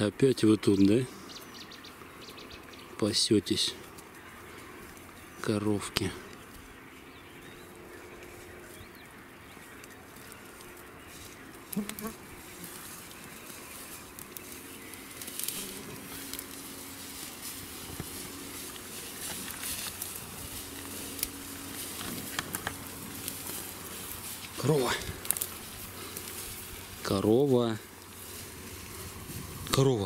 Опять вы тут, да? Пасетесь, коровки. Корова. Корова. Корова.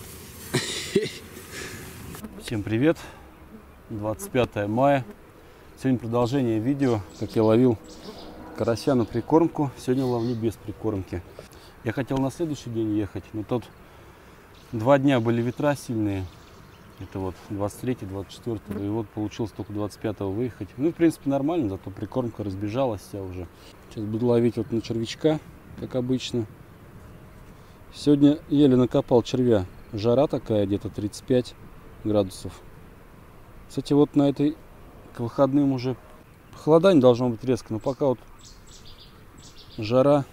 Всем привет! 25 мая. Сегодня продолжение видео, как я ловил карася на прикормку. Сегодня ловлю без прикормки. Я хотел на следующий день ехать, но тут 2 дня были ветра сильные. Это вот 23-24, и вот получилось только 25-го выехать. Ну, в принципе, нормально, зато прикормка разбежалась вся уже. Сейчас буду ловить вот на червячка, как обычно. Сегодня еле накопал червя. Жара такая, где-то 35 градусов. Кстати, вот на этой к выходным уже похолодание должно быть резко, но пока вот жара,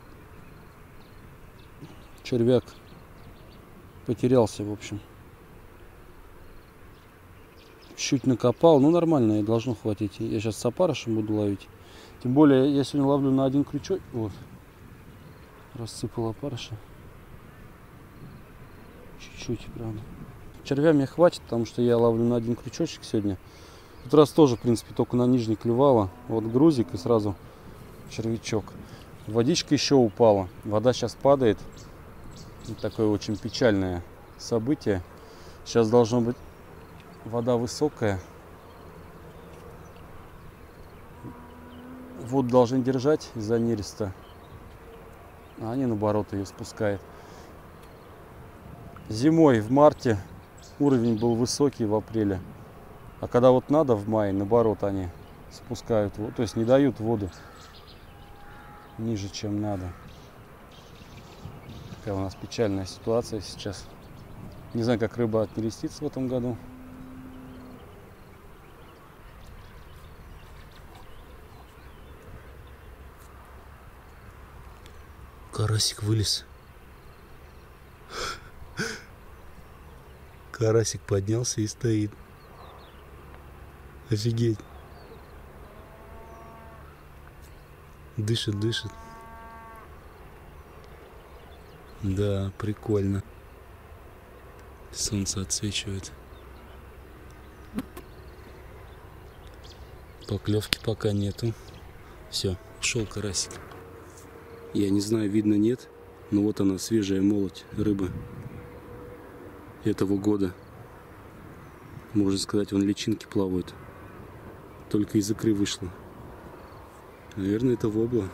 червяк потерялся, в общем. Чуть накопал, ну нормально, и должно хватить. Я сейчас с опарышем буду ловить. Тем более я сегодня ловлю на один крючок. Вот, рассыпал опарыша. Чуть-чуть, правда. Червя мне хватит, потому что я ловлю на один крючочек сегодня. В тот раз тоже, в принципе, только на нижний клювало. Вот грузик и сразу червячок. Водичка еще упала. Вода сейчас падает. Вот такое очень печальное событие. Сейчас должно быть вода высокая. Воду должны держать из-за нереста. А они, наоборот, ее спускают. Зимой, в марте, уровень был высокий в апреле. А когда вот надо в мае, наоборот, они спускают, то есть не дают воду ниже, чем надо. Такая у нас печальная ситуация сейчас. Не знаю, как рыба отнерестится в этом году. Карасик вылез. Карасик поднялся и стоит. Офигеть. Дышит, дышит. Да, прикольно. Солнце отсвечивает. Поклевки пока нету. Все, ушел карасик. Я не знаю, видно нет, но вот она, свежая молоть рыбы этого года. Можно сказать, вон личинки плавают. Только из икры вышло. Наверное, это вобла.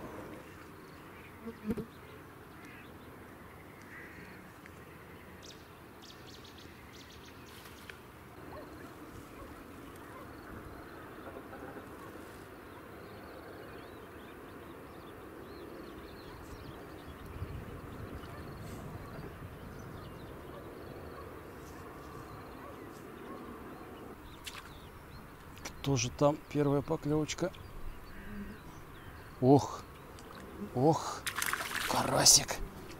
Тоже там первая поклевочка. Ох, ох, карасик.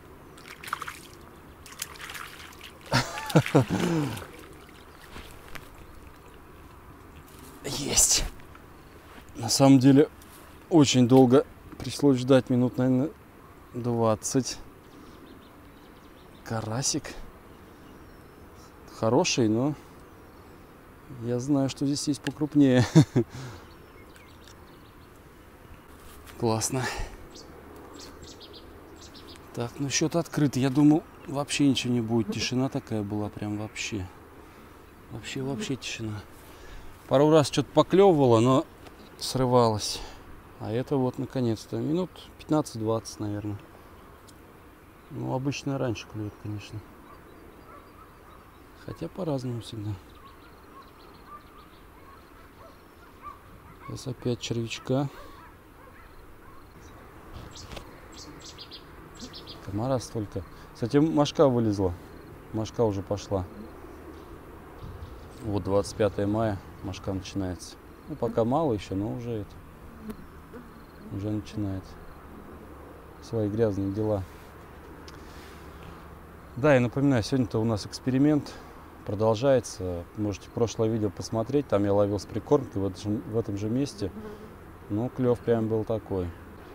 Есть. На самом деле очень долго пришлось ждать, минут, наверное, 20. Карасик хороший, но я знаю, что здесь есть покрупнее. Классно. Так, ну счет открыт. Я думал, вообще ничего не будет. Тишина такая была, прям вообще. Вообще тишина. Пару раз что-то поклевывало, но срывалось. А это вот наконец-то. Минут 15-20, наверное. Ну, обычно раньше клюет, конечно. Хотя по-разному всегда. Сейчас опять червячка. Комара столько. Кстати, мошка вылезла. Мошка уже пошла. Вот 25 мая мошка начинается. Ну, пока мало еще, но уже начинает свои грязные дела. Да, я напоминаю, сегодня-то у нас эксперимент продолжается. Можете прошлое видео посмотреть. Там я ловил с прикормкой в этом же месте. Ну, клев прям был такой.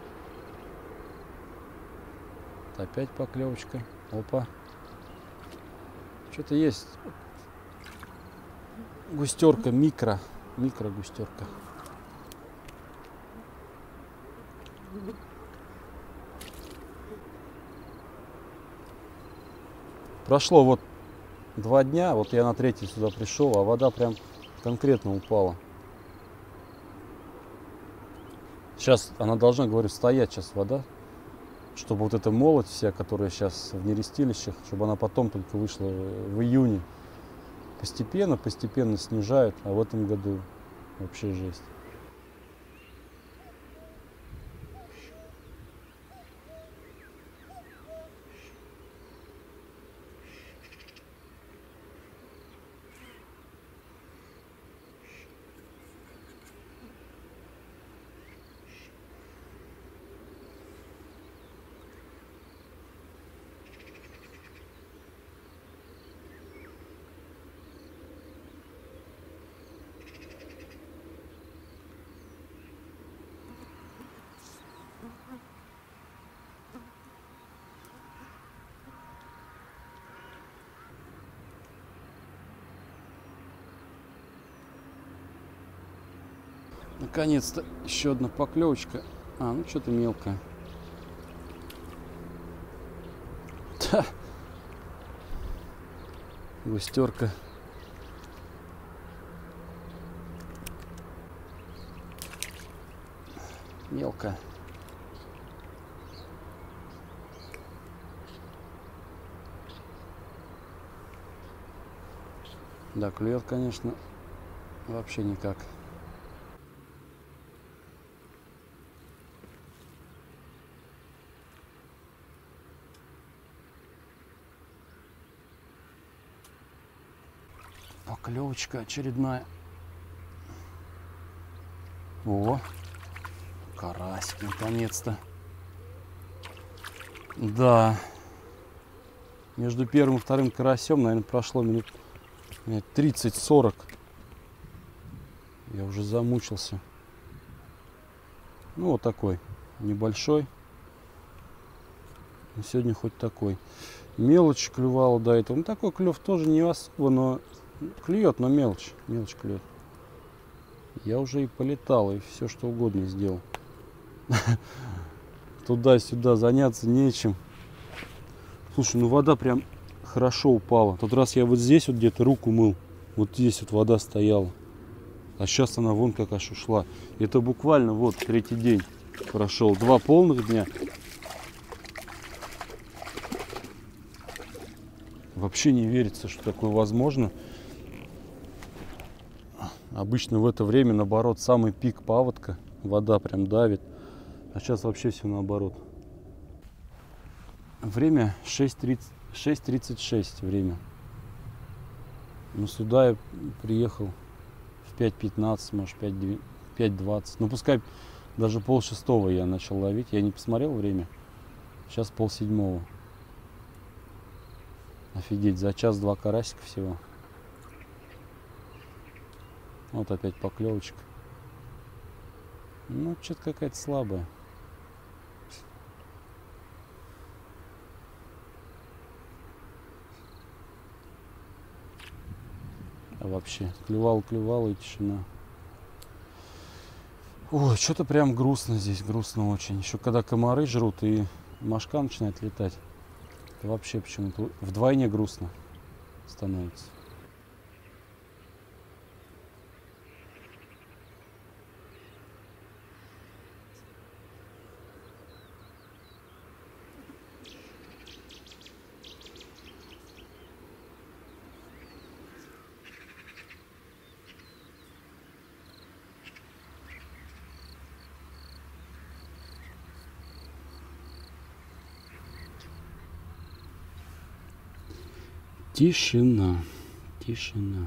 Опять поклевочка. Опа. Что-то есть. Густерка, микро густерка. Прошло вот 2 дня, вот я на 3-й сюда пришел, а вода прям конкретно упала. Сейчас она должна, говорю, стоять сейчас вода, чтобы вот эта молоть вся, которая сейчас в нерестилищах, чтобы она потом только вышла в июне. Постепенно снижают, а в этом году вообще жесть. Наконец-то еще одна поклевочка. А, ну что-то мелкое. Да. Густерка. Мелкая. Да, клюет, конечно, вообще никак. Поклевочка очередная. О, карасик, наконец-то. Да. Между первым и вторым карасем, наверное, прошло минут 30-40. Я уже замучился. Ну, вот такой небольшой. Но сегодня хоть такой. Мелочь клювала до этого. Ну, такой клев тоже не особо, но клюет, но мелочь. Мелочь клюет. Я уже и полетал, и все что угодно сделал. Туда-сюда заняться нечем. Слушай, ну вода прям хорошо упала. Тот раз я вот здесь вот где-то руку мыл. Вот здесь вот вода стояла. А сейчас она вон как аж ушла. Это буквально вот 3-й день прошел. 2 полных дня. Вообще не верится, что такое возможно. Обычно в это время, наоборот, самый пик паводка. Вода прям давит. А сейчас вообще все наоборот. Время 6:36 время. Ну, сюда я приехал в 5:15, может 5:20. Ну, пускай даже 5:30 я начал ловить. Я не посмотрел время. Сейчас 6:30. Офигеть, за час 2 карасика всего. Вот опять поклевочка. Ну, что-то какая-то слабая. А вообще, клевал и тишина. Ой, что-то прям грустно здесь, грустно очень. Еще когда комары жрут и мошка начинает летать, это вообще почему-то вдвойне грустно становится. Тишина, тишина.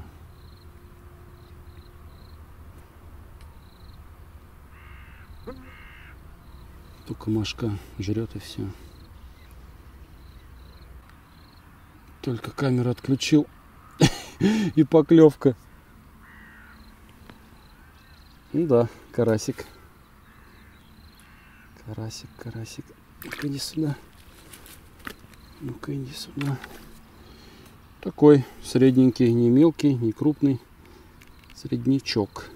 Только мошка жрет и все. Только камеру отключил. И поклевка. Ну да, карасик. Карасик, карасик. Ну-ка иди сюда. Ну-ка иди сюда. Такой средненький, не мелкий, не крупный. Среднячок.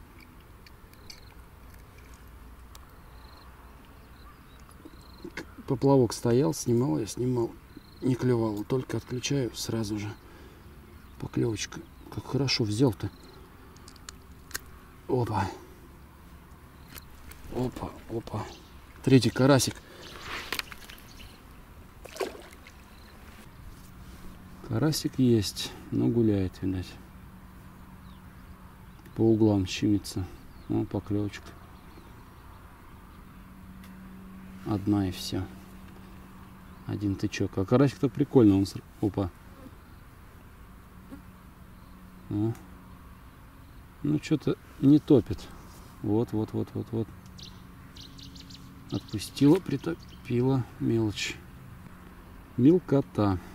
Поплавок стоял, снимал, я снимал. Не клевал, только отключаю сразу же. Поклевочка. Как хорошо взял-то. Опа. Опа, опа. Третий карасик. Карасик есть, но гуляет, видать. По углам щемится. Ну, поклевочка. Одна и все. Один тычок. А карасик-то прикольно. Он... Опа. О. Ну, что-то не топит. Вот, вот, вот, вот, вот. Отпустила, притопила. Мелочь. Мелкота.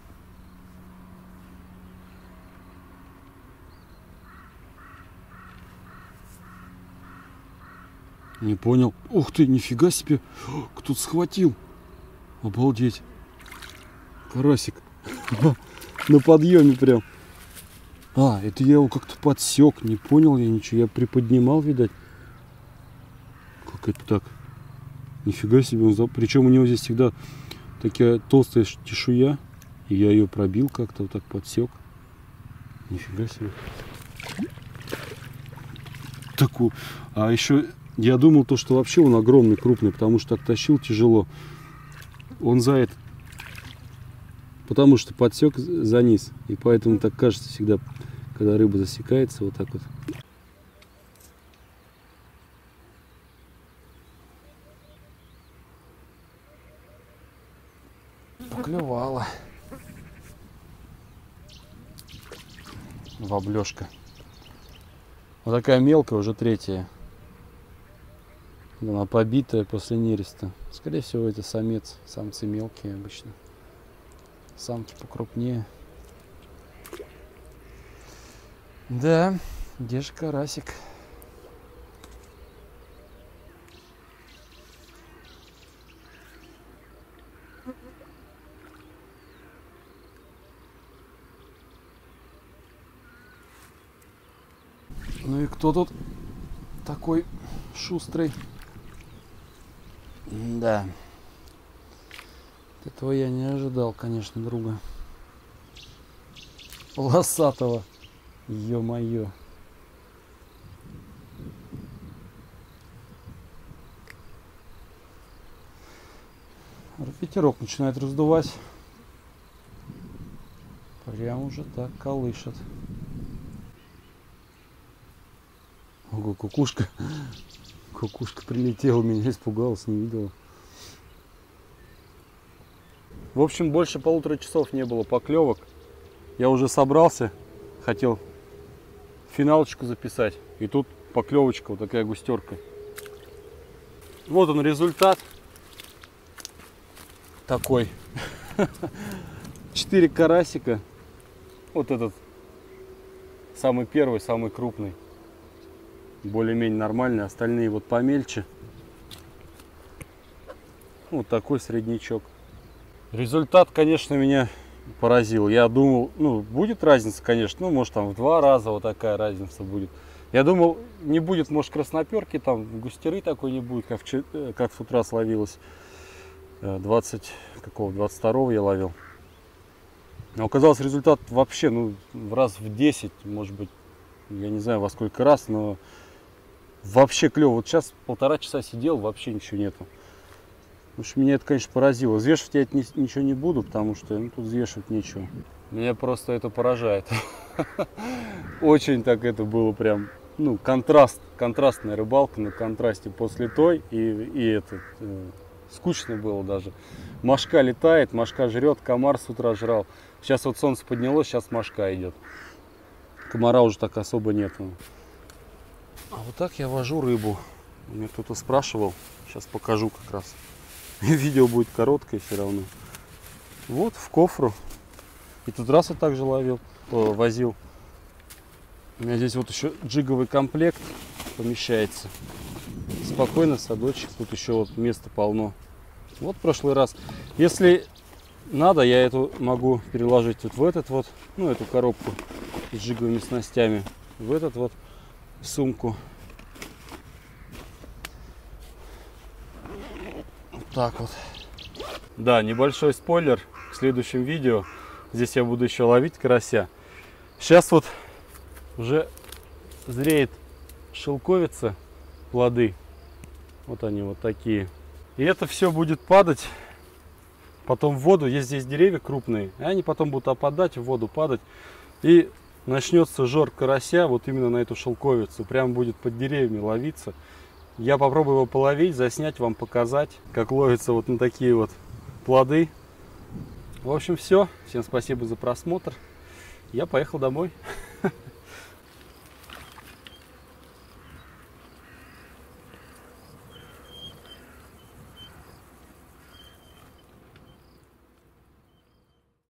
Не понял. Ух ты, нифига себе. Кто-то схватил. Обалдеть. Карасик. На подъеме прям. А, это я его как-то подсек. Не понял я ничего. Я приподнимал, видать. Как это так? Нифига себе. Причем у него здесь всегда такая толстая чешуя. И я ее пробил как-то, вот так подсек. Нифига себе. Такую. А еще я думал, что вообще он огромный, крупный, потому что так тащил тяжело. Он за это. Потому что подсек за низ. И поэтому так кажется всегда, когда рыба засекается, вот так вот. Поклевала. Воблёшка. Вот такая мелкая, уже третья. Она побитая после нереста. Скорее всего, это самец. Самцы мелкие обычно. Самки покрупнее. Да, где же карасик? Ну и кто тут такой шустрый? Да. Этого я не ожидал, конечно, друга. Полосатого. Ё-моё. Ветерок начинает раздувать. Прям уже так колышет. Ого, кукушка. Кукушка прилетела, меня испугалась, не видела. В общем, больше 1,5 часов не было поклевок. Я уже собрался, хотел финалочку записать. И тут поклевочка, вот такая густерка. Вот он результат. Такой. 4 карасика. Вот этот самый первый, самый крупный. Более-менее нормальный. Остальные вот помельче. Вот такой среднячок. Результат, конечно, меня поразил. Я думал, ну, будет разница, конечно. Ну, может, там в 2 раза вот такая разница будет. Я думал, не будет, может, красноперки, там густеры такой не будет, как в тот раз ловилось. 22-го я ловил. Но оказалось, результат вообще, ну, раз в 10, может быть, я не знаю во сколько раз, но вообще клево. Вот сейчас 1,5 часа сидел, вообще ничего нету. В общем, меня это, конечно, поразило. Взвешивать я это ничего не буду, потому что тут взвешивать нечего. Меня просто это поражает. Очень так это было прям, ну, контрастная рыбалка на контрасте после той и этот. Скучно было даже. Мошка летает, мошка жрет, комар с утра жрал. Сейчас вот солнце поднялось, сейчас мошка идет. Комара уже так особо нету. А вот так я вожу рыбу. Меня кто-то спрашивал. Сейчас покажу как раз. Видео будет короткое все равно. Вот в кофру. И тут раз я также возил. У меня здесь вот еще джиговый комплект помещается. Спокойно, садочек. Тут еще вот места полно. Вот в прошлый раз. Если надо, я эту могу переложить вот в этот вот, ну, эту коробку с джиговыми снастями, в этот вот сумку. Вот так вот. Да, небольшой спойлер к следующему видео. Здесь я буду еще ловить карася. Сейчас вот уже зреет шелковица, плоды. Вот они вот такие. И это все будет падать потом в воду. Есть здесь деревья крупные, и они потом будут опадать, в воду падать. И начнется жор карася вот именно на эту шелковицу. Прям будет под деревьями ловиться. Я попробую его половить, заснять, вам показать, как ловится вот на такие вот плоды. В общем, все. Всем спасибо за просмотр. Я поехал домой.